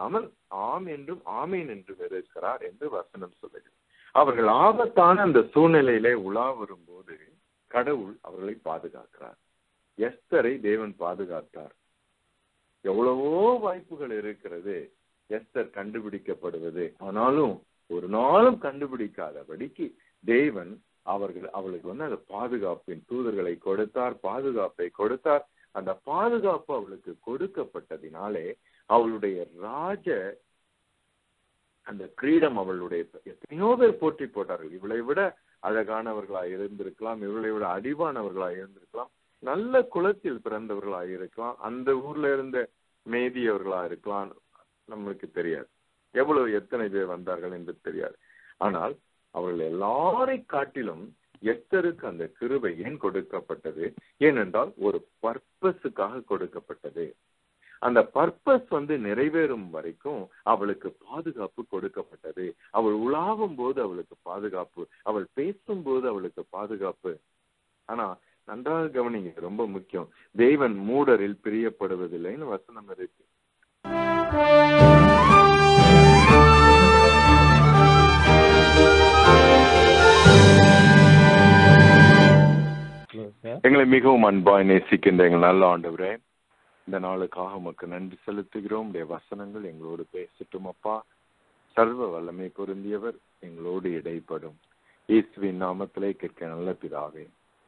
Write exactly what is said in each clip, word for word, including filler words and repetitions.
இல்லாமல் ஆம் என்றும் ஆமீன் என்றும் இருக்கிறார் என்று வசனம் சொல்லுகிறது. அவர்கள் ஆபத்தான அந்த சூழ்நிலையிலே உலா வரும்போது கடவுள் அவர்களை பாதுகாக்கிறார். எஸ்தரை தேவன் பாதுகாத்தார். எவ்வளவோ வாய்ப்புகள் இருக்கிறது எஸ்தர் கண்டுபிடிக்கப்படுவது, ஆனாலும் ஒரு நாளும் கண்டுபிடிக்காதபடிக்கு தேவன் அவர்கள் அவளுக்கு வந்து அந்த பாதுகாப்பின் தூதர்களை கொடுத்தார், பாதுகாப்பை கொடுத்தார். அந்த பாதுகாப்பு அவளுக்கு கொடுக்கப்பட்டதினாலே அவளுடைய ராஜ அந்த கிரீடம் அவளுடைய எத்தனையோ பேர் போற்றி போட்டார்கள். இவளை விட அழகானவர்களாய் இருந்திருக்கலாம், இவளை விட அறிவானவர்களாய் இருந்திருக்கலாம், நல்ல குலத்தில் பிறந்தவர்களாய் இருக்கலாம், அந்த ஊர்ல இருந்த மேதியவர்களா இருக்கலாம், நம்மளுக்கு தெரியாது. எவ்வளவு எத்தனை பேர் வந்தார்கள் என்று தெரியாது. ஆனால் அவர்கள் எல்லாரை காட்டிலும் எஸ்தருக்கு அந்த கிருபை ஏன் கொடுக்கப்பட்டது? ஏனென்றால் ஒரு பர்பஸுக்காக கொடுக்கப்பட்டது. அந்த பர்பஸ் வந்து நிறைவேறும் வரைக்கும் அவளுக்கு பாதுகாப்பு கொடுக்கப்பட்டது. அவள் உலாவும் போது அவளுக்கு பாதுகாப்பு, அவள் பேசும்போது அவளுக்கு பாதுகாப்பு. ஆனா நன்றாக கவனிங்க, ரொம்ப முக்கியம், தேவன் மூடரில் பிரியப்படுவதில்லைன்னு வசனம் இருக்கு. எங்களை மிகவும் அன்பாய் நேசிக்கின்ற எங்கள் நல்ல ஆண்டவரே, இந்த நாளுக்காக உமக்கு நன்றி செலுத்துகிறோம். உடைய வசனங்கள் எங்களோடு பேசட்டும் அப்பா. சர்வ வல்லமை பொருந்தியவர், எங்களோடு இடைப்படும். இயேசுவின் நாமத்திலே கேட்க நல்ல பிதாவே.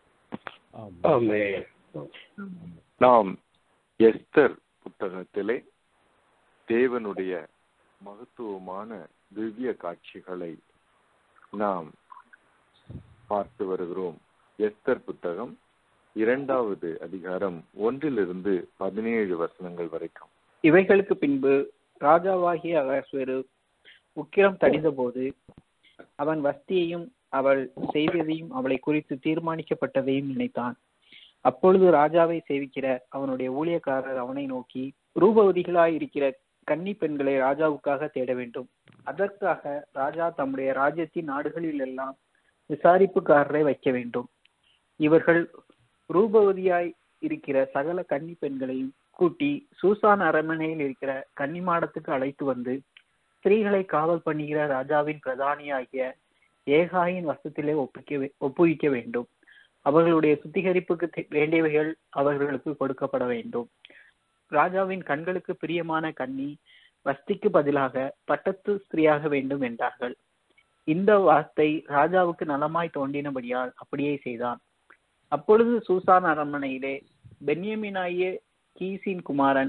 நாம் எஸ்தர் புத்தகத்திலே தேவனுடைய மகத்துவமான திவ்ய காட்சிகளை நாம் பார்த்து வருகிறோம். எஸ்தர் புத்தகம் இரண்டாவது அதிகாரம் ஒன்றிலிருந்து பதினேழு வசனங்கள் வரைக்கும். இவைகளுக்கு பின்பு ராஜாவாகிய அகாஸ்வேரு உக்கிரம் தடிந்த போது அவன் வஸ்தியையும் அவள் செய்ததையும் அவளை குறித்து தீர்மானிக்கப்பட்டதையும் நினைத்தான். அப்பொழுது ராஜாவை சேவிக்கிற அவனுடைய ஊழியக்காரர் அவனை நோக்கி, ரூபவதிகளாய் இருக்கிற கன்னி பெண்களை ராஜாவுக்காக தேட வேண்டும். அதற்காக ராஜா தம்முடைய ராஜ்யத்தின் நாடுகளில் எல்லாம் விசாரிப்புக்காரரை வைக்க வேண்டும். இவர்கள் ரூபவதியாய் இருக்கிற சகல கன்னி பெண்களையும் கூட்டி சூசான் அரண்மனையில் இருக்கிற கன்னிமாடத்துக்கு அழைத்து வந்து ஸ்திரீகளை காவல் பண்ணுகிற ராஜாவின் பிரதானியாகிய ஏகாயின் வசத்திலே ஒப்புக்க ஒப்புவிக்க வேண்டும். அவர்களுடைய சுத்திகரிப்புக்கு வேண்டியவைகள் அவர்களுக்கு கொடுக்கப்பட வேண்டும். ராஜாவின் கண்களுக்கு பிரியமான கன்னி வஸ்திக்கு பதிலாக பட்டத்து ஸ்திரீயாக வேண்டும் என்றார்கள். இந்த வார்த்தை ராஜாவுக்கு நலமாய் தோன்றினபடியால் அப்படியே செய்தான். அப்பொழுது சூசான் அரண்மனையிலே பென்யமீனாகிய கீசின் குமாரன்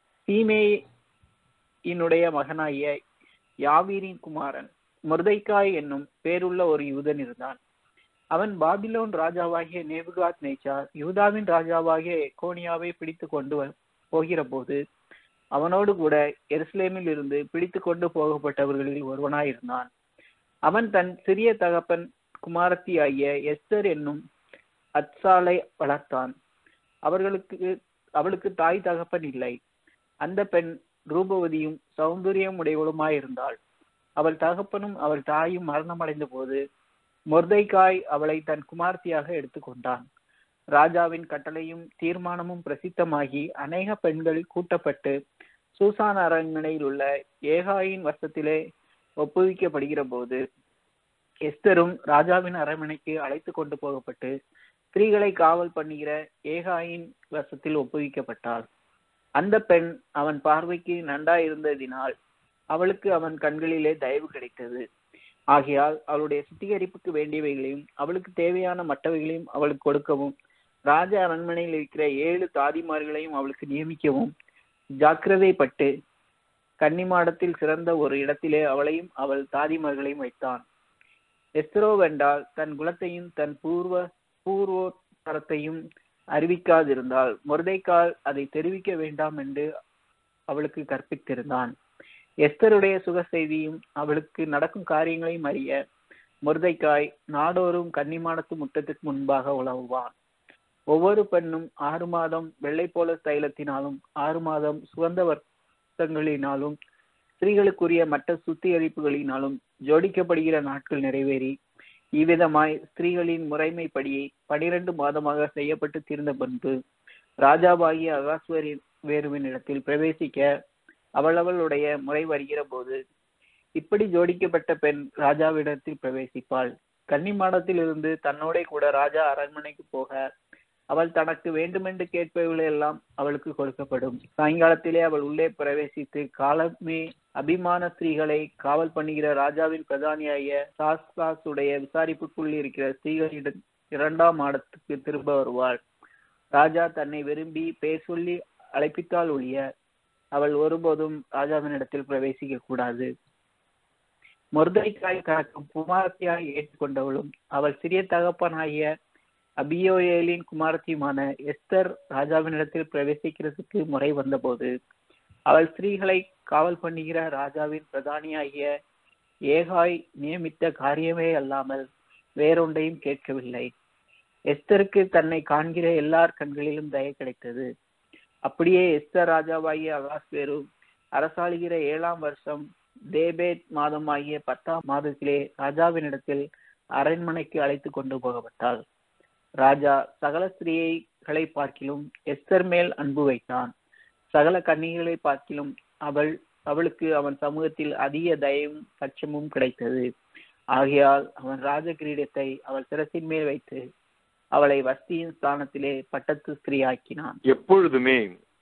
சீமேயினுடைய மகனாகிய யாவீரின் குமாரன் மொர்தெக்காய் என்னும் பேருள்ள ஒரு யூதன் இருந்தான். அவன் பாபிலோன் ராஜாவாகிய நேபுகாத் நேச்சார் யூதாவின் ராஜாவாகிய எக்கோனியாவை பிடித்து கொண்டு போகிற போது அவனோடு கூட எருசலேமில் இருந்து பிடித்து கொண்டு போகப்பட்டவர்களில் ஒருவனாயிருந்தான். அவன் தன் சிறிய தகப்பன் குமாரத்தி ஆகிய எஸ்தர் என்னும் அத்சாலை வளர்த்தான். அவர்களுக்கு அவளுக்கு தாய் தகப்பன் இல்லை. அந்த பெண் ரூபவதியும் சௌந்தரியம் உடையவளுமாயிருந்தாள். அவள் தகப்பனும் அவள் தாயும் மரணமடைந்த போது மொர்தெக்காய் அவளை தன் குமார்த்தியாக எடுத்துக்கொண்டான். ராஜாவின் கட்டளையும் தீர்மானமும் பிரசித்தமாகி அநேக பெண்கள் கூட்டப்பட்டு சூசான் அரண்மனையில் உள்ள ஏகாயின் வசத்திலே ஒப்புவிக்கப்படுகிற போது எஸ்தரும் ராஜாவின் அரண்மனைக்கு அழைத்து கொண்டு போகப்பட்டு ஸ்திரீகளை காவல் பண்ணுகிற ஏகாயின் வசத்தில் ஒப்புவிக்கப்பட்டாள். அந்த பெண் அவன் பார்வைக்கு நன்றாயிருந்ததினால் அவளுக்கு அவன் கண்களிலே தயவு கிடைத்தது. ஆகையால் அவளுடைய சுத்திகரிப்புக்கு வேண்டியவைகளையும் அவளுக்கு தேவையான மற்றவைகளையும் அவளுக்கு கொடுக்கவும் ராஜ அரண்மனையில் இருக்கிற ஏழு தாதிமார்களையும் அவளுக்கு நியமிக்கவும் ஜாக்கிரதைப்பட்டு கன்னிமாடத்தில் சிறந்த ஒரு இடத்திலே அவளையும் அவள் தாதிமார்களையும் வைத்தான். எஸ்தரோவென்றால் தன் குலத்தையும் தன் பூர்வ பூர்வோத்தரத்தையும் அறிவிக்காதிருந்தால் மொர்தெக்காய் அதை தெரிவிக்க வேண்டாம் என்று அவளுக்கு கற்பித்திருந்தான். எஸ்தருடைய சுக செய்தியும் அவளுக்கு நடக்கும் காரியங்களையும் அறிய மொர்தெக்காய் நாடோறும் கன்னிமாடத்து முற்றத்துக்கு முன்பாக உலவுவான். ஒவ்வொரு பெண்ணும் ஆறு மாதம் வெள்ளை போல தைலத்தினாலும் ஆறு மாதம் சுகந்த வர்த்தங்களினாலும் ஸ்திரீகளுக்குரிய மற்ற சுத்திகரிப்புகளினாலும் ஜோடிக்கப்படுகிற நாட்கள் நிறைவேறி இவ்விதமாய் ஸ்திரீகளின் முறைமைப்படியே பனிரெண்டு மாதமாக செய்யப்பட்டு தீர்ந்த பின்பு ராஜாவாகிய அகாஸ்வேருவின் இடத்தில் பிரவேசிக்க அவளவளுடைய முறை வருகிற போது இப்படி ஜோடிக்கப்பட்ட பெண் ராஜாவிடத்தில் பிரவேசிப்பாள். கன்னிமாடத்தில் இருந்து தன்னோட கூட ராஜா அரண்மனைக்கு போக அவள் தனக்கு வேண்டுமென்று கேட்பவர்கள் எல்லாம் அவளுக்கு கொடுக்கப்படும். சாயங்காலத்திலே அவள் உள்ளே பிரவேசித்து காலமே அபிமான ஸ்திரீகளை காவல் பண்ணுகிற ராஜாவின் பிரதானியாகிய சாஸ்தாசுடைய விசாரிப்புக்குள் இருக்கிற ஸ்திரீகளிடம் இரண்டாம் மாடத்துக்கு திரும்ப வருவாள். ராஜா தன்னை விரும்பி பேர் சொல்லி அழைப்பித்தால் ஒழிய அவள் ஒருபோதும் ராஜாவினிடத்தில் பிரவேசிக்க கூடாது. மொர்தெகாய் தனக்கு குமாரத்தியாய் ஏற்றுக்கொண்டவளும் அவள் சிறிய தகப்பனாகிய அபியோயேலின் குமாரத்தியுமான எஸ்தர் ராஜாவினிடத்தில் பிரவேசிக்கிறதுக்கு முறை வந்தபோது அவள் ஸ்திரீகளை காவல் பண்ணுகிற ராஜாவின் பிரதானியாகிய ஏகாய் நியமித்த காரியமே அல்லாமல் வேறொன்றையும் கேட்கவில்லை. எஸ்தருக்கு தன்னை காண்கிற எல்லார் கண்களிலும் தயை கிடைத்தது. அப்படியே எஸ்தர் ராஜாவாகிய அகாஸ்வேரு அரசாளுகிற ஏழாம் வருஷம் தேபேத் மாதம் ஆகிய பத்தாம் மாதத்திலே ராஜாவினிடத்தில் அரண்மனைக்கு அழைத்து கொண்டு போகப்பட்டாள். ராஜா சகல ஸ்திரீகளை பார்க்கிலும் எஸ்தர் மேல் அன்பு வைத்தான். சகல கன்னிகளை பார்க்கிலும் அவள் அவளுக்கு அவன் சமூகத்தில் அதிக தயவும் பட்சமும் கிடைத்தது. ஆகையால் அவன் ராஜ கிரீடத்தை அவள் சிரசின் மேல் வைத்து அவளை வஸ்தியின் ஸ்தானத்திலே பட்டத்து ஸ்திரீ ஆக்கினான். எப்பொழுதுமே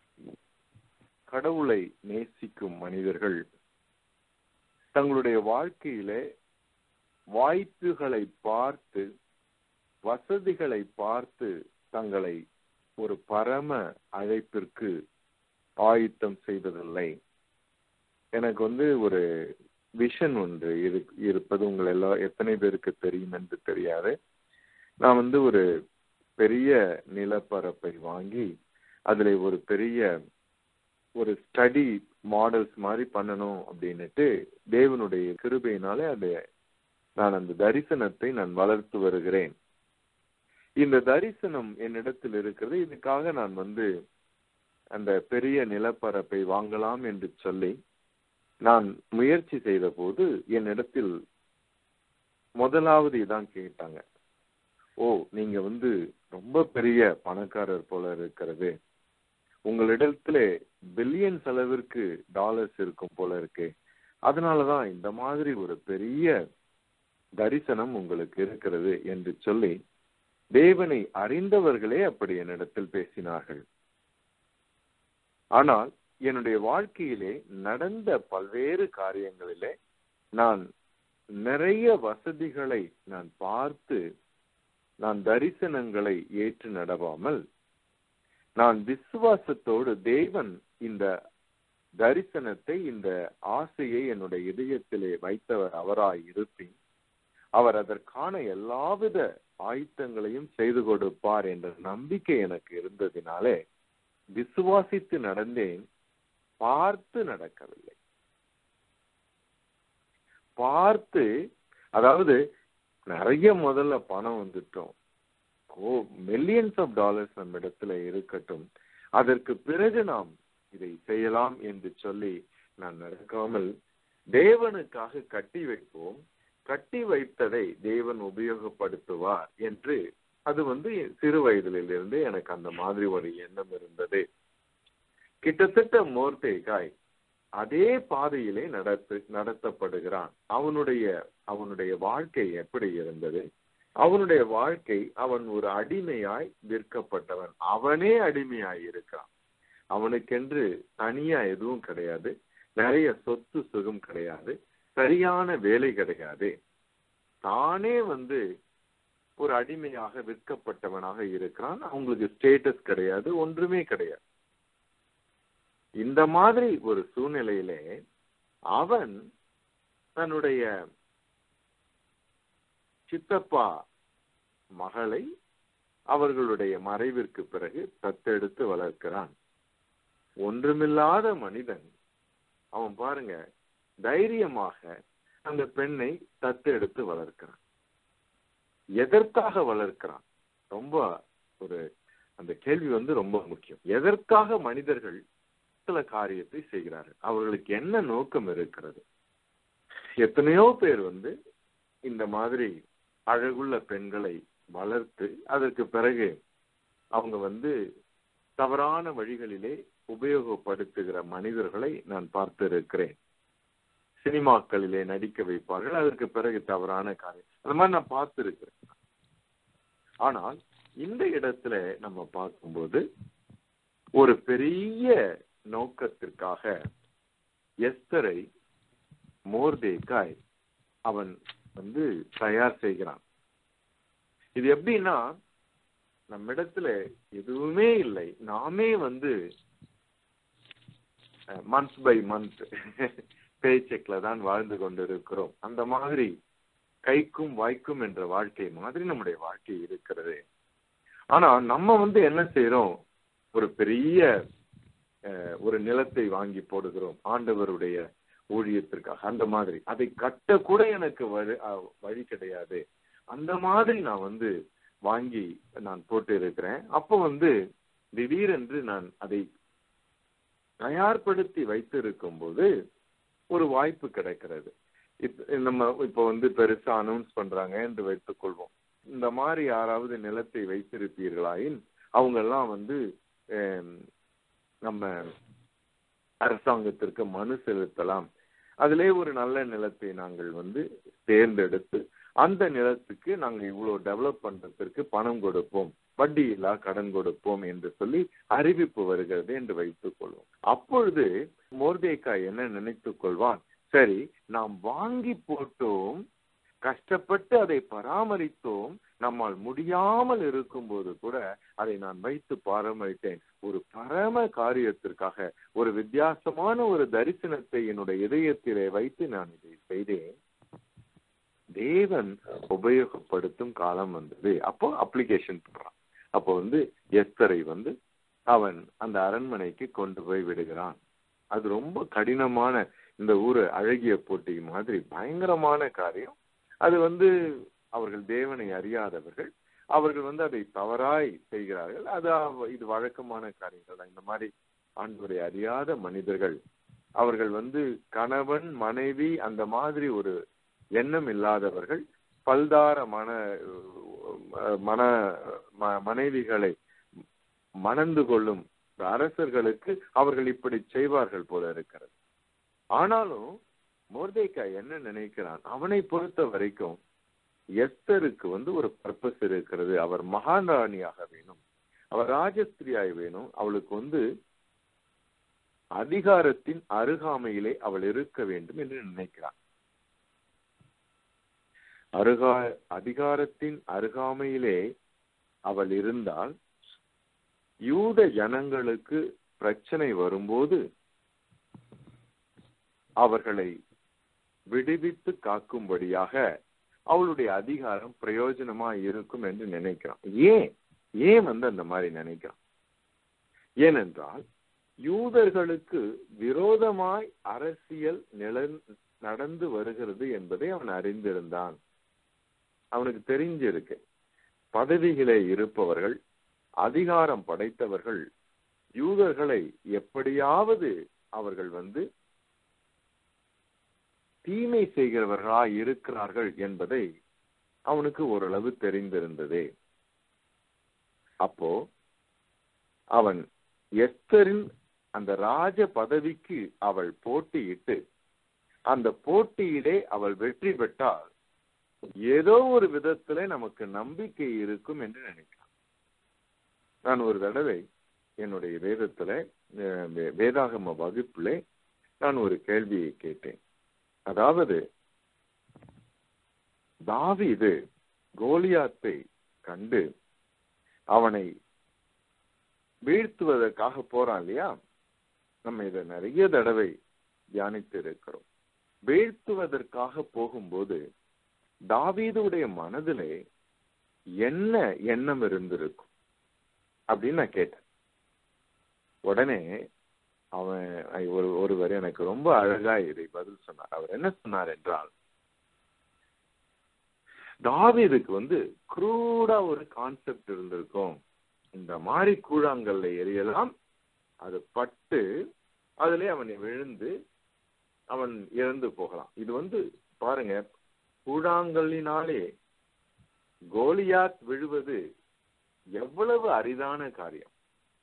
கடவுளை நேசிக்கும் மனிதர்கள் தங்களுடைய வாழ்க்கையிலே வாய்ப்புகளை பார்த்து வசதிகளை பார்த்து தங்களை ஒரு பரம அழைப்பிற்கு ஆயத்தம் செய்வதில்லை. எனக்கு வந்து ஒரு விஷன் ஒன்று இருப்பது உங்கள் எல்லா எத்தனை பேருக்கு தெரியும் என்று தெரியாது. நான் வந்து ஒரு பெரிய நிலப்பரப்பை வாங்கி அதுல ஒரு பெரிய ஒரு ஸ்டடி மாடல்ஸ் மாதிரி பண்ணணும் அப்படின்னுட்டு தேவனுடைய கிருபையினாலே அதை நான் அந்த தரிசனத்தை நான் வளர்த்து வருகிறேன். இந்த தரிசனம் என்னிடத்தில் இருக்கிறது. இதுக்காக நான் வந்து அந்த பெரிய நிலப்பரப்பை வாங்கலாம் என்று சொல்லி நான் முயற்சி செய்த போது என்னிடத்தில் முதலாவது இதான் கேட்டாங்க, ஓ நீங்க வந்து ரொம்ப பெரிய பணக்காரர் போல இருக்கிறது, உங்களிடத்துல பில்லியன் அளவிற்கு டாலர்ஸ் இருக்கும் போல இருக்கு, அதனாலதான் இந்த மாதிரி ஒரு பெரிய தரிசனம் உங்களுக்கு இருக்கிறது என்று சொல்லி தேவனை அறிந்தவர்களே அப்படி என்னிடத்தில் பேசினார்கள். ஆனால் என்னுடைய வாழ்க்கையிலே நடந்த பல்வேறு காரியங்களிலே நான் நிறைய வசதிகளை நான் பார்த்து நான் தரிசனங்களை ஏற்று நடவாமல் நான் விசுவாசத்தோடு தேவன் இந்த தரிசனத்தை இந்த ஆசையை என்னுடைய இதயத்திலே வைத்தவர் அவராய் இருப்பின் அவர் அதற்கான எல்லாவித ஆயத்தங்களையும் செய்து கொடுப்பார் என்ற நம்பிக்கை எனக்கு இருந்ததினாலே விசுவாசித்து நடந்தேன். பார்த்து நடக்கவில்லை. பார்த்து, அதாவது நிறைய முதல்ல பணம் வந்துட்டோம், ஓ மில்லியன்ஸ் ஆஃப் டாலர்ஸ் நம்ம இடத்துல இருக்கட்டும், அதற்கு பிறகு நாம் இதை செய்யலாம் என்று சொல்லி நான் நடக்காமல் தேவனுக்காக கட்டி வைப்போம், கட்டி வைத்ததை தேவன் உபயோகப்படுத்துவார் என்று அது வந்து சிறு வயதிலிருந்து எனக்கு அந்த மாதிரி ஒரு எண்ணம் இருந்தது. கிட்டத்தட்ட மொர்தெகாய் அதே பாதையிலே நடத்து நடத்தப்படுகிறான். அவனுடைய அவனுடைய வாழ்க்கை எப்படி இருந்தது? அவனுடைய வாழ்க்கை, அவன் ஒரு அடிமையாய் விற்கப்பட்டவன். அவனே அடிமையாய் இருக்கான். அவனுக்கென்று தனியா எதுவும் கிடையாது, நிறைய சொத்து சுகம் கிடையாது, சரியான வேலை கிடையாது. தானே வந்து ஒரு அடிமையாக விற்கப்பட்டவனாக இருக்கிறான். அவங்களுக்கு ஸ்டேட்டஸ் கிடையாது, ஒன்றுமே கிடையாது. இந்த மாதிரி ஒரு சூழ்நிலையிலே அவன் தன்னுடைய சித்தப்பா மகளை அவர்களுடைய மறைவிற்கு பிறகு தத்தெடுத்து வளர்க்கிறான். ஒன்றுமில்லாத மனிதன் அவன் பாருங்க தைரியமாக அந்த பெண்ணை தத்தெடுத்து வளர்க்கிறான். எதற்காக வளர்க்கிறான்? ரொம்ப ஒரு அந்த கேள்வி வந்து ரொம்ப முக்கியம். எதற்காக மனிதர்கள் சில காரியத்தை செய்கிறார்கள்? அவர்களுக்கு என்ன நோக்கம் இருக்கிறது? எத்தனையோ பேர் வந்து இந்த மாதிரி அழகுள்ள பெண்களை வளர்த்து அதற்கு பிறகு அவங்க வந்து தவறான வழிகளிலே உபயோகப்படுத்துகிற மனிதர்களை நான் பார்த்திருக்கிறேன். சினிமாக்களிலே நடிக்க வைப்பார்கள், அதற்கு பிறகு தவறான காரியம், அந்த மாதிரி நான் பார்த்திருக்கிறேன். ஆனால் இந்த இடத்துல நம்ம பார்க்கும்போது ஒரு பெரிய நோக்கத்திற்காக எஸ்தரை மோர்தேக்காய் அவன் வந்து தயார் செய்கிறான். இது எப்படின்னா, நம்மிடத்துல எதுவுமே இல்லை, நாமே வந்து மந்த் பை மந்த் பே செக்ல தான் வாழ்ந்து கொண்டிருக்கிறோம். அந்த மாதிரி கைக்கும் வாய்க்கும் என்ற வாழ்க்கை மாதிரி நம்முடைய வாழ்க்கை இருக்கிறது. ஆனா நம்ம வந்து என்ன செய்யறோம், ஒரு பெரிய ஒரு நிலத்தை வாங்கி போடுகிறோம் ஆண்டவருடைய ஊழியத்திற்காக. அந்த மாதிரி அதை கட்ட கூட எனக்கு வழி வழி கிடையாது. அந்த மாதிரி நான் வந்து வாங்கி நான் போட்டு இருக்கிறேன். அப்போ வந்து திடீரென்று நான் அதை தயார்படுத்தி வைத்திருக்கும் போது ஒரு வாய்ப்பு கிடைக்கிறது. இப்ப நம்ம இப்ப வந்து பெருசா அனௌன்ஸ் பண்றாங்க என்று வைத்துக் கொள்வோம். இந்த மாதிரி யாராவது நிலத்தை வைத்திருப்பீர்களாயின் அவங்க எல்லாம் வந்து நம்ம அரசாங்கத்திற்கு மனு செலுத்தலாம். அதிலே ஒரு நல்ல நிலத்தை நாங்கள் வந்து தேர்ந்தெடுத்து அந்த நிலத்துக்கு நாங்கள் இவ்வளவு டெவலப் பண்றதற்கு பணம் கொடுப்போம், வட்டி இல்லா கடன் கொடுப்போம் என்று சொல்லி அறிவிப்பு வருகிறது என்று வைத்துக் கொள்வோம். அப்பொழுது மோர்தேக்காய் என்ன நினைத்துக் கொள்வான், சரி நாம் வாங்கி போட்டோம், கஷ்டப்பட்டு அதை பராமரித்தோம், நம்மால் முடியாமல் இருக்கும் போது கூட அதை நான் வைத்து பராமரித்தேன். ஒரு பரம காரியத்திற்காக ஒரு வித்தியாசமான ஒரு தரிசனத்தை என்னுடைய இதயத்திலே வைத்து நான் இதை செய்தேன். தேவன் உபயோகப்படுத்தும் காலம் வந்தது. அப்போ அப்ளிகேஷன் பண்றான். அப்போ வந்து எஸ்தரை வந்து அவன் அந்த அரண்மனைக்கு கொண்டு போய் விடுகிறான். அது ரொம்ப கடினமான, இந்த ஊரு அழகிய போட்டி மாதிரி பயங்கரமான காரியம். அது வந்து அவர்கள் தேவனை அறியாதவர்கள், அவர்கள் வந்து அதை தவறாய் செய்கிறார்கள். அது இது வழக்கமான காரியங்கள் தான். இந்த மாதிரி ஆண்டவரை அறியாத மனிதர்கள், அவர்கள் வந்து கணவன் மனைவி அந்த மாதிரி ஒரு எண்ணம் இல்லாதவர்கள், பல்தார மன மன மனைவிகளை மணந்து கொள்ளும் அரசர்களுக்கு அவர்கள் இப்படி செய்வார்கள் போல இருக்கிறது. ஆனாலும் மோர்தேக்காய் என்ன நினைக்கிறான், அவனை பொறுத்த வரைக்கும் எஸ்தருக்கு வந்து ஒரு பர்பஸ் இருக்கிறது. அவர் மகாராணியாக வேணும், அவர் ராஜஸ்திரியாய் வேணும், அவளுக்கு வந்து அதிகாரத்தின் அருகாமையிலே அவள் இருக்க வேண்டும் என்று நினைக்கிறான். அருகா அதிகாரத்தின் அருகாமையிலே அவள் இருந்தால் யூத ஜனங்களுக்கு பிரச்சனை வரும்போது அவர்களை விடுவித்து காக்கும்படியாக அவளுடைய அதிகாரம் பிரயோஜனமா இருக்கும் என்று நினைக்கிறான். ஏன் ஏன் வந்து அந்த மாதிரி நினைக்கிறான்? ஏனென்றால் யூதர்களுக்கு விரோதமாய் அரசியல் நில நடந்து வருகிறது என்பதை அவன் அறிந்திருந்தான். அவனுக்கு தெரிஞ்சிருக்கு, பதவிகளே இருப்பவர்கள், அதிகாரம் படைத்தவர்கள் யூதர்களை எப்படியாவது அவர்கள் வந்து தீமை செய்கிறவர்களா இருக்கிறார்கள் என்பதை அவனுக்கு ஓரளவு தெரிந்திருந்ததே. அப்போ அவன் எஸ்தரின் அந்த ராஜ பதவிக்கு அவள் போட்டியிட்டு அந்த போட்டியிலே அவள் வெற்றி பெற்றால் ஏதோ ஒரு விதத்திலே நமக்கு நம்பிக்கை இருக்கும் என்று நினைக்கிறான். நான் ஒரு தடவை என்னுடைய வேதத்துல வேதாகம வகுப்பிலே நான் ஒரு கேள்வியை கேட்டேன். அதாவது, தாவீது கோலியாத்தை கண்டு அவனை வீழ்த்துவதற்காக போறான் இல்லையா? நம்ம இதை நிறைய தடவை தியானித்து இருக்கிறோம். வீழ்த்துவதற்காக போகும்போது தாவீதுடைய மனதிலே என்ன எண்ணம் இருந்திருக்கும் அப்படின்னு நான் கேட்டேன். உடனே அவன் ஒரு ஒருவர் எனக்கு ரொம்ப அழகா இதை பதில் சொன்னார். அவர் என்ன சொன்னார் என்றால், தாவீதுக்கு வந்து க்ரூடா ஒரு கான்செப்ட் இருந்திருக்கும். இந்த மாதிரி கூழாங்கல்ல எரியலாம், அது பட்டு அதிலே அவனை விழுந்து அவன் இறந்து போகலாம். இது வந்து பாருங்க, கூழாங்கல்லினாலே கோலியாத் விழுவது எவ்வளவு அரிதான காரியம்.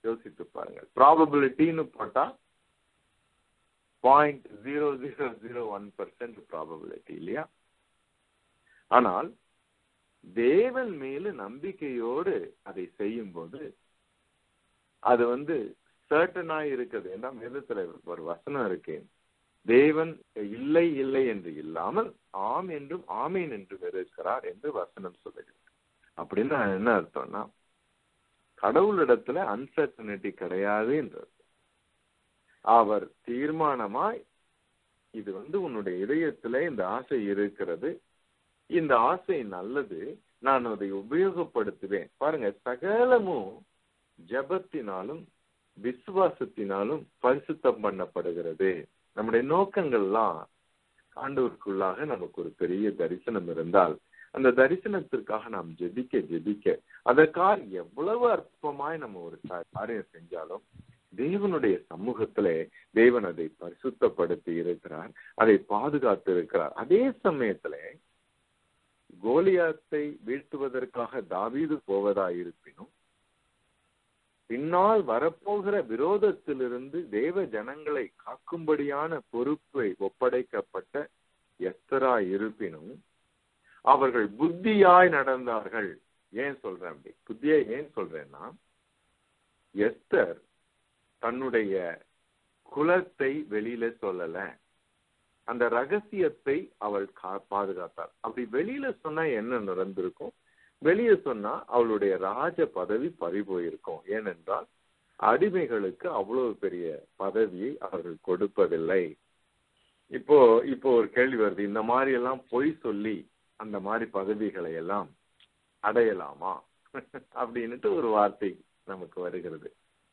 யோசித்து பாருங்கள். ப்ராபபிலிட்டின்னு போட்டா point zero zero zero one percent probability இல்லையா? ஆனால் தேவன் மேல நம்பிக்கையோடு அதை செய்யும் போது அது வந்து சர்டனா இருக்குது. ஏன்னா வேதத்துல ஒரு வசனம் இருக்கு, தேவன் இல்லை இல்லை என்று இல்லாமல் ஆம் என்றும் ஆமீன் என்றும் இருக்கிறார் என்று வசனம் சொல்லுகிறது. அப்படின்னு என்ன அர்த்தம்னா, கடவுளிடத்துல அன்சர்டனிட்டி கிடையாது என்றது. அவர் தீர்மானமாய் இது வந்து உன்னுடைய இதயத்துல இந்த ஆசை இருக்கிறது, இந்த ஆசை நல்லது, நான் அதை உபயோகப்படுத்துவேன். பாருங்க, சகலமும் ஜபத்தினாலும் விசுவாசத்தினாலும் பரிசுத்தம் பண்ணப்படுகிறது. நம்முடைய நோக்கங்கள்லாம் ஆண்டவருக்குள்ளாக நமக்கு ஒரு பெரிய தரிசனம் இருந்தால் அந்த தரிசனத்திற்காக நாம் ஜெபிக்க ஜெபிக்க அதற்காக எவ்வளவு அற்பமாய் நம்ம ஒரு காரியம் செஞ்சாலும் தேவனுடைய சமூகத்திலே தேவன் அதை பரிசுத்தப்படுத்தி இருக்கிறார், அதை பாதுகாத்து இருக்கிறார். அதே சமயத்துல கோலியாத்தை வீழ்த்துவதற்காக தாவீது போவதா இருப்பினும் பின்னால் வரப்போகிற விரோதத்திலிருந்து தேவ ஜனங்களை காக்கும்படியான பொறுப்பை ஒப்படைக்கப்பட்ட எஸ்தரா இருப்பினும் அவர்கள் புத்தியாய் நடந்தார்கள். ஏன் சொல்றேன் அப்படி புத்தியா ஏன் சொல்றேன்னா, எஸ்தர் தன்னுடைய குலத்தை வெளியில சொல்லல, அந்த ரகசியத்தை அவள் பாதுகாத்தாள். அப்படி வெளியில சொன்னா என்ன நடந்திருக்கும்? வெளியே சொன்னா அவளுடைய ராஜ பதவி பறி போயிருக்கும். ஏனென்றால் அடிமைகளுக்கு அவ்வளவு பெரிய பதவியை அவர்கள் கொடுப்பதில்லை. இப்போ இப்போ ஒரு கேள்வி வருது, இந்த மாதிரி எல்லாம் பொய் சொல்லி அந்த மாதிரி பதவிகளை எல்லாம் அடையலாமா அப்படின்னுட்டு ஒரு வார்த்தை நமக்கு வருகிறது.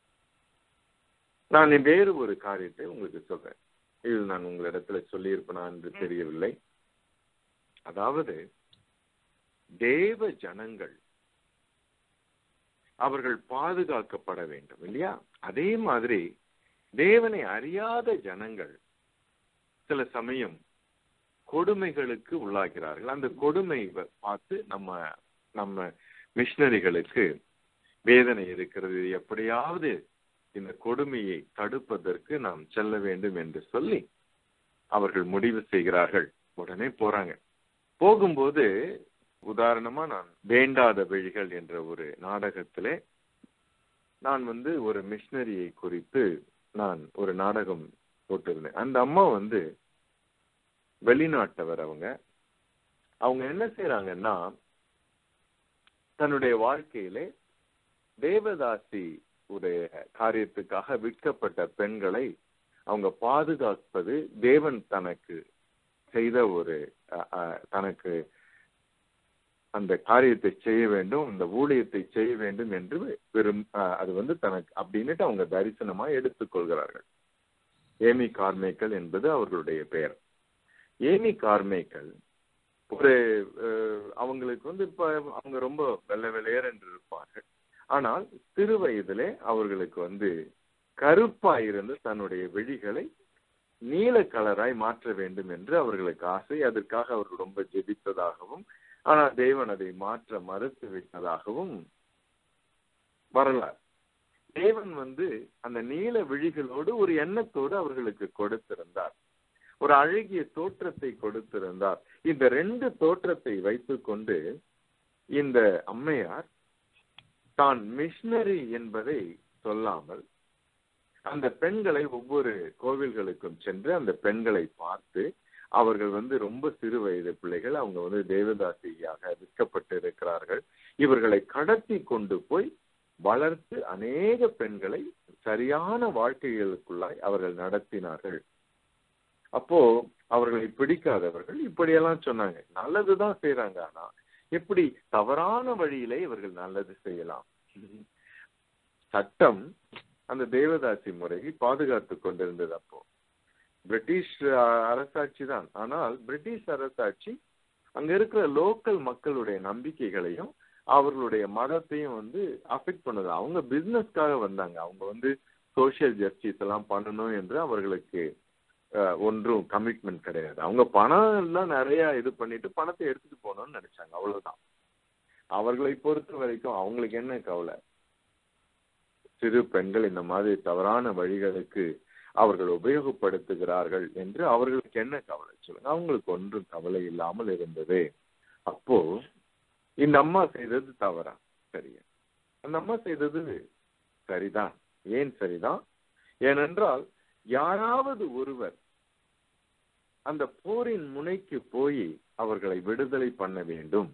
நான் வேறு ஒரு காரியத்தை உங்களுக்கு சொல்றேன். இது நான் உங்களிடத்துல சொல்லியிருப்பேனா என்று தெரியவில்லை. அதாவது தேவ ஜனங்கள் அவர்கள் பாதுகாக்கப்பட வேண்டும் இல்லையா? அதே மாதிரி தேவனை அறியாத ஜனங்கள் சில சமயம் கொடுமைகளுக்கு உள்ளாகிறார்கள். அந்த கொடுமை பார்த்து நம்ம நம்ம மிஷனரிகளுக்கு வேதனை இருக்கிறது, எப்படியாவது இந்த கொடுமையை தடுப்பதற்கு நாம் செல்ல வேண்டும் என்று சொல்லி அவர்கள் முடிவு செய்கிறார்கள். உடனே போறாங்க. போகும்போது உதாரணமா நான் வேண்டாத வழிகள் என்ற ஒரு நாடகத்திலே நான் வந்து ஒரு மிஷனரியை குறித்து நான் ஒரு நாடகம் போட்டிருந்தேன். அந்த அம்மா வந்து வெளிநாட்டவர். அவங்க அவங்க என்ன செய்யறாங்கன்னா, தன்னுடைய வாழ்க்கையிலே தேவதாசி உடைய காரியத்துக்காக விற்கப்பட்ட பெண்களை அவங்க பாதுகாப்பது தேவன் தனக்கு செய்த ஒரு தனக்கு அந்த காரியத்தை செய்ய வேண்டும், அந்த ஊழியத்தை செய்ய வேண்டும் என்று விரும் அது வந்து தனக்கு அப்படின்னுட்டு அவங்க தரிசனமா எடுத்துக்கொள்கிறார்கள். ஏமி கார்மைக்கல் என்பது அவர்களுடைய பெயர். ஏமி கார்மைக்கல் ஒரு அவங்களுக்கு வந்து இப்ப அவங்க ரொம்ப வெள்ளை வெள்ளையர் என்று இருப்பார்கள். ஆனால் சிறு வயதிலே அவர்களுக்கு வந்து கருப்பாயிருந்து தன்னுடைய விழிகளை நீல கலராய் மாற்ற வேண்டும் என்று அவர்களுக்கு ஆசை. அதற்காக அவர்கள் ரொம்ப ஜெபித்ததாகவும் ஆனால் தேவன் அதை மாற்ற மறுத்து விட்டதாகவும் வரலாறு. தேவன் வந்து அந்த நீல விழிகளோடு ஒரு எண்ணத்தோடு அவர்களுக்கு கொடுத்திருந்தார், ஒரு அழகிய தோற்றத்தை கொடுத்திருந்தார். இந்த ரெண்டு தோற்றத்தை வைத்துக் கொண்டு இந்த அம்மையார் தான் மிஷனரி என்பதை சொல்லாமல் அந்த பெண்களை ஒவ்வொரு கோவில்களுக்கும் சென்று அந்த பெண்களை பார்த்து, அவர்கள் வந்து ரொம்ப சிறு வயது பிள்ளைகள், அவங்க வந்து தேவதாசியாக விற்கப்பட்டு இருக்கிறார்கள், இவர்களை கடத்தி கொண்டு போய் வளர்த்து அநேக பெண்களை சரியான வாழ்க்கைகளுக்குள்ளாய் அவர்கள் நடத்தினார்கள். அப்போ அவர்களை பிடிக்காதவர்கள் இப்படியெல்லாம் சொன்னாங்க, நல்லதுதான் செய்யறாங்க, ஆனா எப்படி தவறான வழியிலே இவர்கள் நல்லது செய்யலாம். சட்டம் அந்த தேவதாசி முறையை பாதுகாத்து கொண்டிருந்தது. அப்போ பிரிட்டிஷ் அரசாட்சி தான், ஆனால் பிரிட்டிஷ் அரசாட்சி அங்க இருக்கிற லோக்கல் மக்களுடைய நம்பிக்கைகளையும் அவர்களுடைய மதத்தையும் வந்து அஃபெக்ட் பண்ணுது. அவங்க பிசினஸ்க்காக வந்தாங்க, அவங்க வந்து சோசியல் ஜஸ்டிஸ் எல்லாம் பண்ணணும் என்று அவர்களுக்கு ஒன்றும் கமிட்மெண்ட் கிடையாது. அவங்க பணம் எல்லாம் நிறைய இது பண்ணிட்டு பணத்தை எடுத்துட்டு போகணும்னு நினைச்சாங்க, அவ்வளவுதான். அவர்களை பொறுத்த வரைக்கும் அவங்களுக்கு என்ன கவலை, சிறு பெண்கள் இந்த மாதிரி தவறான வழிகளுக்கு அவர்கள் உபயோகப்படுத்துகிறார்கள் என்று அவர்களுக்கு என்ன கவலை சொல்லுங்க? அவங்களுக்கு ஒன்றும் கவலை இல்லாமல் இருந்தது. அப்போ இந்த அம்மா செய்தது தவறா? சரியா? அந்த அம்மா செய்தது சரிதான். ஏன் சரிதான்? ஏனென்றால் யாராவது ஒருவர் அந்த போரின் முனைக்கு போய் அவர்களை விடுதலை பண்ண வேண்டும்.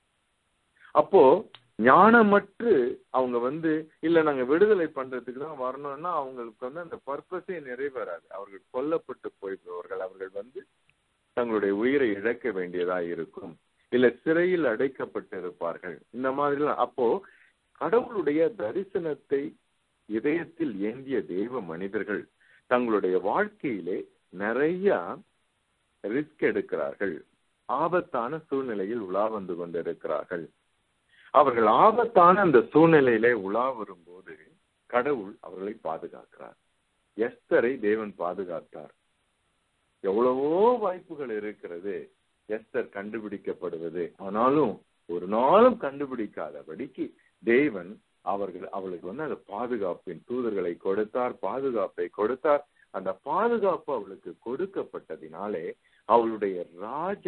அப்போ ஞானமற்று அவங்க வந்து இல்ல நாங்க விடுதலை பண்றதுக்கு தான் வரணும்னா அவங்களுக்கு வந்து அந்த பர்பஸே நிறைவேறாது. அவர்கள் கொல்லப்பட்டு போய்விடுவார்கள். அவர்கள் வந்து தங்களுடைய உயிரை இழக்க வேண்டியதா இருக்கும். இல்ல சிறையில் அடைக்கப்பட்டு இருப்பார்கள். இந்த மாதிரி. அப்போ கடவுளுடைய தரிசனத்தை இதயத்தில் ஏந்திய தெய்வ மனிதர்கள் தங்களுடைய வாழ்க்கையிலே நிறைய ரிஸ்க் எடுக்கிறார்கள். ஆபத்தான சூழ்நிலையில் உலா வந்து கொண்டிருக்கிறார்கள். அவர்கள் ஆபத்தான அந்த சூழ்நிலையிலே உலா வரும்போது கடவுள் அவர்களை பாதுகாக்கிறார். எஸ்தரை தேவன் பாதுகாத்தார். எவ்வளவோ வாய்ப்புகள் இருக்கிறது எஸ்தர் கண்டுபிடிக்கப்படுவது. ஆனாலும் ஒரு நாளும் கண்டுபிடிக்காதபடிக்கு தேவன் அவர்கள் அவளுக்கு வந்து அந்த பாதுகாப்பின் தூதர்களை கொடுத்தார், பாதுகாப்பை கொடுத்தார். அந்த பாதுகாப்பு அவளுக்கு கொடுக்கப்பட்டதினாலே அவளுடைய ராஜ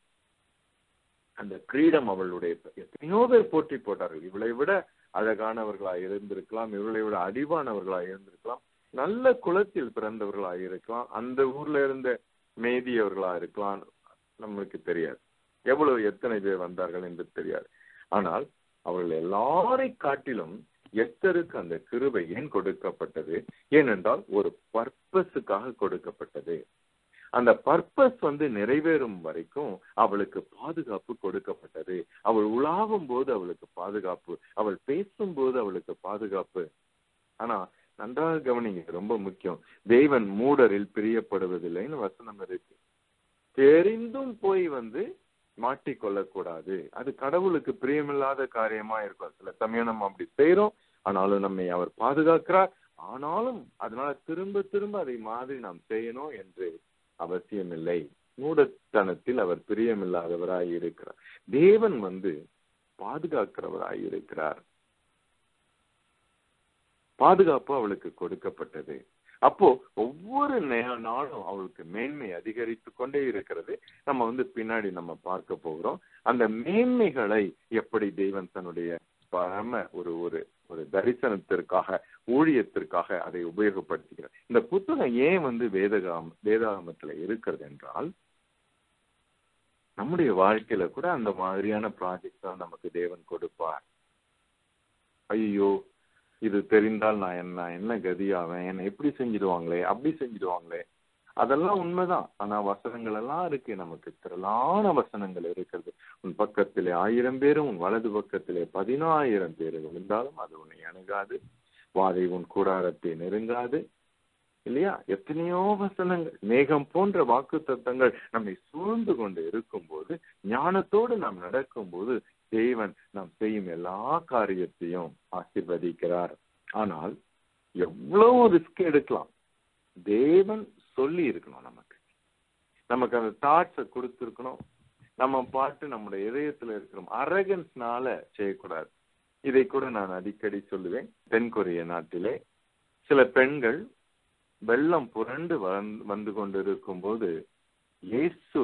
அந்த கிரீடம் அவளுடைய எத்தனையோ பேர் போற்றி போட்டார்கள். இவளை விட அழகானவர்களாய் இருந்திருக்கலாம், இவளை விட அடிவானவர்களாய் இருந்திருக்கலாம், நல்ல குலத்தில் பிறந்தவர்களாய் இருக்கலாம், அந்த ஊர்ல இருந்த மேதியவர்களா இருக்கலாம், நம்மளுக்கு தெரியாது. எவ்வளவு எத்தனை பேர் வந்தார்கள் என்று தெரியாது. ஆனால் அவர்கள் எல்லாரை காட்டிலும் எஸ்தருக்கு அந்த கிருபை ஏன் கொடுக்கப்பட்டது? ஏனென்றால் ஒரு பர்பஸுக்காக கொடுக்கப்பட்டது. அந்த பர்பஸ் வந்து நிறைவேறும் வரைக்கும் அவளுக்கு பாதுகாப்பு கொடுக்கப்பட்டது. அவள் உலாவும் போது அவளுக்கு பாதுகாப்பு, அவள் பேசும்போது அவளுக்கு பாதுகாப்பு. ஆனா நன்றாக கவனிங்க, ரொம்ப முக்கியம். தேவன் மூடரில் பிரியப்படுவதில்லைன்னு வசனம் இருக்கு. தெரிந்தும் போய் வந்து மாட்டிக்கொள்ளக்கூடாது. அது கடவுளுக்கு பிரியமில்லாத காரியமா இருக்கும். சில சமயம் நம்ம அப்படி செய்யறோம், ஆனாலும் நம்மை அவர் பாதுகாக்கிறார். ஆனாலும் அதனால திரும்ப திரும்ப அதை மாதிரி நாம் செய்யணும் என்று அவசியமில்லை. மூடத்தனத்தில் அவர் பிரியமில்லாதவராய் இருக்கிறார். தேவன் வந்து பாதுகாக்கிறவராய் இருக்கிறார். பாதுகாப்பு அவளுக்கு கொடுக்கப்பட்டது. அப்போ ஒவ்வொரு நாளும் அவளுக்கு மேன்மை அதிகரித்து கொண்டே இருக்கிறது. நம்ம வந்து பின்னாடி நம்ம பார்க்க போகிறோம். அந்த மேன்மைகளை எப்படி தேவன் தன்னுடைய பரம ஒரு ஒரு ஒரு தரிசனத்திற்காக, ஊழியத்திற்காக அதை உபயோகப்படுத்துகிறார். இந்த புத்தகம் ஏன் வந்து வேதகாம வேதாகமத்துல இருக்கிறது என்றால், நம்முடைய வாழ்க்கையில கூட அந்த மாதிரியான ப்ராஜெக்ட் தான் நமக்கு தேவன் கொடுப்பார். ஐயோ இது தெரிந்தால் நான் என்ன என்ன கதியாவேன், என்ன எப்படி செஞ்சிடுவாங்களே, அப்படி செஞ்சிடுவாங்களே. அதெல்லாம் உண்மைதான். ஆனா வசனங்கள் எல்லாம் இருக்கு, நமக்கு திரளான வசனங்கள் இருக்கிறது. உன் பக்கத்திலே ஆயிரம் பேரும் உன் வலது பக்கத்திலே பதினாயிரம் பேர் விழுந்தாலும் அது உன்னை அணுகாது, வாதை உன் கூடாரத்தை நெருங்காது. இல்லையா? எத்தனையோ வசனங்கள், மேகம் போன்ற வாக்கு தத்தங்கள் நம்மை சூழ்ந்து கொண்டு இருக்கும் போது, ஞானத்தோடு நாம் நடக்கும் போது தேவன் நாம் செய்யும் எல்லா காரியத்தையும் ஆசீர்வதிக்கிறார். ஆனால் எவ்வளவு ரிஸ்க் எடுக்கலாம். தேவன் சொல்லி இருக்கணும், நமக்கு நமக்கு அந்த தாட்ஸை கொடுத்திருக்கணும். நம்ம பாட்டு நம்முடைய இதயத்துல இருக்கிறோம். அரகன்ஸ்னால செய்யக்கூடாது. இதை கூட நான் அடிக்கடி சொல்லுவேன். தென்கொரிய நாட்டிலே சில பெண்கள் வெள்ளம் புரண்டு வந்து கொண்டிருக்கும் போது இயேசு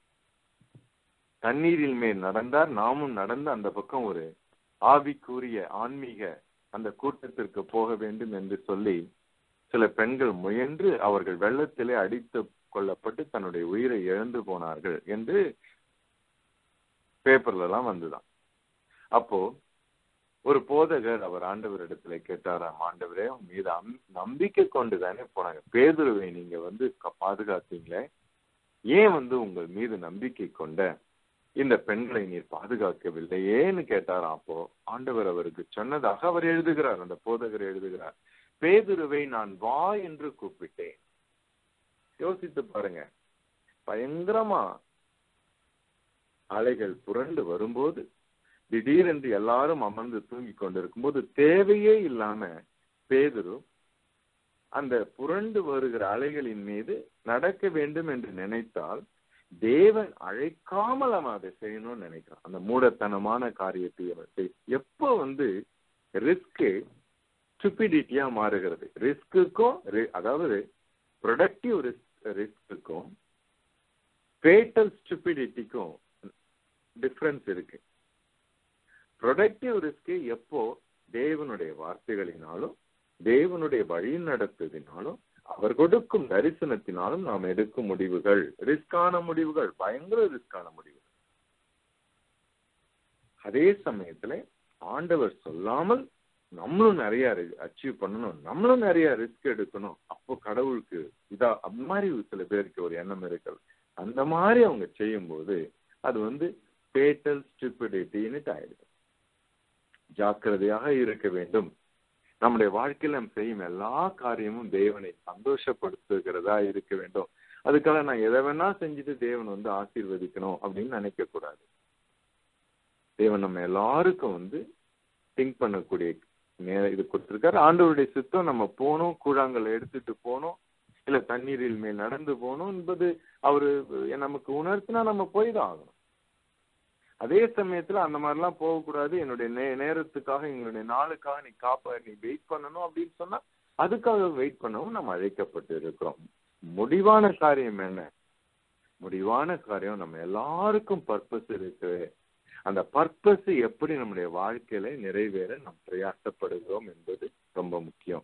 தண்ணீரில் மேல் நடந்தார், நாமும் நடந்து அந்த பக்கம் ஒரு ஆவிக்குரிய ஆன்மீக அந்த கூட்டத்திற்கு போக வேண்டும் என்று சொல்லி சில பெண்கள் முயன்று அவர்கள் வெள்ளத்திலே அடித்து கொள்ளப்பட்டு தன்னுடைய உயிரை இழந்து போனார்கள் என்று பேப்பர்ல எல்லாம் வந்துதான். அப்போ ஒரு போதகர் அவர் ஆண்டவர் இடத்துல கேட்டாராம், ஆண்டவரே உன் மீது நம்பிக்கை கொண்டுதானே போனாங்க, பேதுருவை நீங்க வந்து பாதுகாத்தீங்களே, ஏன் வந்து உங்கள் மீது நம்பிக்கை கொண்ட இந்த பெண்களை நீர் பாதுகாக்கவில்லையேன்னு கேட்டாராம். அப்போ ஆண்டவர் அவருக்கு சொன்னதாக அவர் எழுதுகிறார், அந்த போதகர் எழுதுகிறார், பேதுருவை நான் வா என்று கூப்பிட்டேன். யோசித்து பாருங்க, பயங்கரமா அலைகள் புரண்டு வரும்போது திடீரென்று எல்லாரும் அமர்ந்து தூங்கி கொண்டிருக்கும் போது தேவையே இல்லாம பேதுரு அந்த புரண்டு வருகிற அலைகளின் மீது நடக்க வேண்டும் என்று நினைத்தால் தேவன் அழைக்காமல் அவன் அதை செய்யணும்னு நினைக்கிறான். அந்த மூடத்தனமான காரியத்தை அவன் செய். எப்போ வந்து ரிஸ்க் ஸ்டூபிடிட்டியா மாறுகிறது. ரிஸ்க்குக்கும், அதாவது ப்ரொடக்டிவ் ரிஸ்க்குக்கும் ஃபேட்டல் ஸ்டூபிடிட்டிக்கும் டிஃபரன்ஸ் இருக்கு. ப்ரொடக்டிவ் ரிஸ்க் எப்போ தேவனுடைய வார்த்தைகளினாலும் தேவனுடைய வழி நடத்துவதினாலும் அவர் கொடுக்கும் தரிசனத்தினாலும் நாம் எடுக்கும் முடிவுகள் ரிஸ்கான முடிவுகள், பயங்கர ரிஸ்கான முடிவுகள். அதே சமயத்துல ஆண்டவர் சொல்லாமல் நம்மளும் நிறைய அச்சீவ் பண்ணணும், நம்மளும் நிறைய ரிஸ்க் எடுக்கணும். அப்போ கடவுளுக்கு இதா அந்த மாதிரி சில பேருக்கு ஒரு எண்ணம் இருக்கிறது. அந்த மாதிரி அவங்க செய்யும் போது அது வந்து ஃபேட்டல் ஸ்டூபிடிட்டின்னு ஆயிடுது. ஜாக்கிரதையாக இருக்க வேண்டும். நம்முடைய வாழ்க்கையில் நாம் செய்யும் எல்லா காரியமும் தேவனை சந்தோஷப்படுத்துகிறதா இருக்க வேண்டும். அதுக்காக நான் எதை வேணா செஞ்சுட்டு தேவன் வந்து ஆசீர்வதிக்கணும் அப்படின்னு நினைக்க கூடாது. தேவன் நம்ம எல்லாருக்கும் வந்து திங்க் பண்ணக்கூடிய நேரம் இது கொடுத்திருக்காரு. ஆண்டவருடைய சித்தம் நம்ம போகணும், கூழாங்கல் எடுத்துட்டு போகணும், இல்ல தண்ணீரில் மேல் நடந்து போகணும் என்பது அவரு நமக்கு உணர்த்தினா நம்ம போய் தான் ஆகணும். அதே சமயத்துல அந்த மாதிரிலாம் போகக்கூடாது, என்னுடைய நே நேரத்துக்காக எங்களுடைய நாளுக்காக நீ காப்ப நீ வெயிட் பண்ணணும் அப்படின்னு சொன்னா அதுக்காக வெயிட் பண்ணவும் நம்ம அழைக்கப்பட்டு இருக்கிறோம். முடிவான காரியம் என்ன? முடிவான காரியம் நம்ம எல்லாருக்கும் பர்பஸ் இருக்கு. அந்த பர்பஸ் எப்படி நம்முடைய வாழ்க்கையில நிறைவேற நாம் பிரயாசப்படுகிறோம் என்பது ரொம்ப முக்கியம்.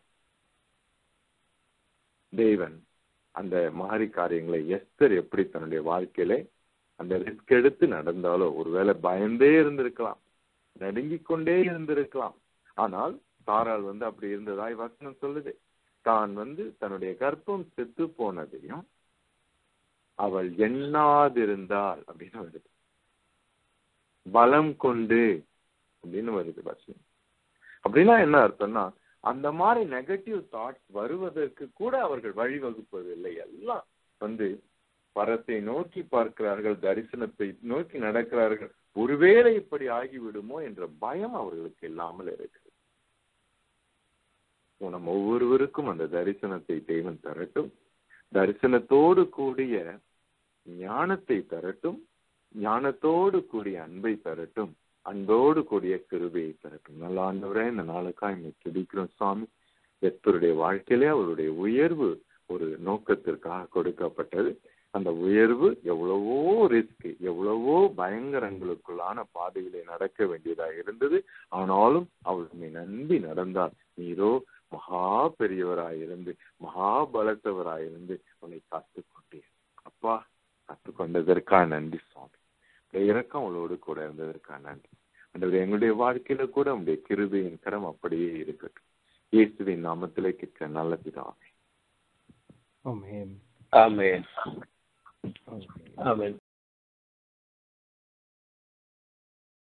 தேவன் அந்த மாதிரி காரியங்களை எஸ்தர் எப்படி தன்னுடைய வாழ்க்கையில அந்த ரிஸ்க் எடுத்து நடந்தாலோ, ஒருவேளை பயந்தே இருந்திருக்கலாம், நடுங்கிக் கொண்டே இருந்திருக்கலாம். ஆனால் சாராள் வந்து அப்படி இருந்ததாய் வசனம் சொல்லுது. தான் வந்து தன்னுடைய கர்ப்பம் செத்து போனதையும் அவள் எண்ணாதிருந்தாள் அப்படின்னு வருது. பலம் கொண்டு அப்படின்னு வருது வசனம். அப்படின்னா என்ன அர்த்தம்னா, அந்த மாதிரி நெகட்டிவ் தாட்ஸ் வருவதற்கு கூட அவர்கள் வழிவகுப்பதில்லை. எல்லாம் வந்து பரத்தை நோக்கி பார்க்கிறார்கள், தரிசனத்தை நோக்கி நடக்கிறார்கள். ஒருவேளை இப்படி ஆகிவிடுமோ என்ற பயம் அவர்களுக்கு இல்லாமல் இருக்கிறது. நம்ம ஒவ்வொருவருக்கும் அந்த தரிசனத்தை தேவன் தரட்டும், தரிசனத்தோடு கூடிய ஞானத்தை தரட்டும், ஞானத்தோடு கூடிய அன்பை தரட்டும், அன்போடு கூடிய கிருபையை தரட்டும். நல்ல ஆண்டவரே, இந்த நாளுக்காக இங்க துதிக்கிறோம் சுவாமி. எஸ்தருடைய வாழ்க்கையிலே அவருடைய உயர்வு ஒரு நோக்கத்திற்காக கொடுக்கப்பட்டது. அந்த உயர்வு எவ்வளவோ ரிஸ்க், எவ்வளவோ பயங்கரங்களுக்குள்ளான பாதையிலே நடக்க வேண்டியதாக இருந்தது. ஆனாலும் அவளுமே நம்பி நடந்தால் நீரோ மகா பெரியவராயிருந்து மகா பலத்தவராயிருந்து உன்னை காத்துக்கொண்டீர். அப்பா, காத்துக்கொண்டதற்காக நன்றி சுவாமி. இறக்கம் அவளோடு கூட இருந்ததற்காக நன்றி. அந்த எங்களுடைய வாழ்க்கையில கூட உங்களுடைய கிருபையின் கரம் அப்படியே இருக்கட்டும். இயேசுவின் நாமத்திலே கேட்க நல்ல பிதாவே. ஆமென். ஆமென். ஆமென்.